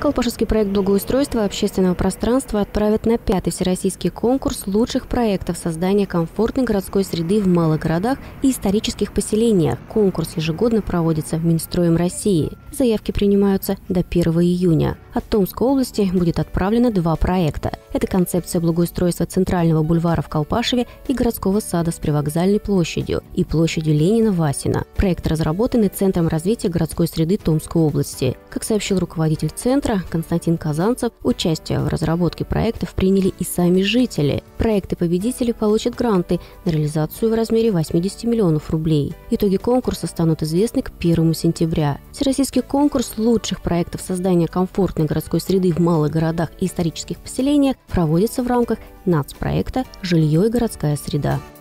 Колпашевский проект благоустройства общественного пространства отправят на 5-й всероссийский конкурс лучших проектов создания комфортной городской среды в малых городах и исторических поселениях. Конкурс ежегодно проводится Минстроем России. Заявки принимаются до 1 июня. От Томской области будет отправлено 2 проекта. Это концепция благоустройства центрального бульвара в Колпашеве и городского сада с привокзальной площадью и площадью Ленина-Васина. Проект разработан Центром развития городской среды Томской области. Как сообщил руководитель центра Константин Казанцев, участие в разработке проектов приняли и сами жители. Проекты-победители получат гранты на реализацию в размере 80 миллионов рублей. Итоги конкурса станут известны к 1 сентября. Всероссийский конкурс лучших проектов создания комфортной городской среды в малых городах и исторических поселениях проводится в рамках нацпроекта «Жилье и городская среда».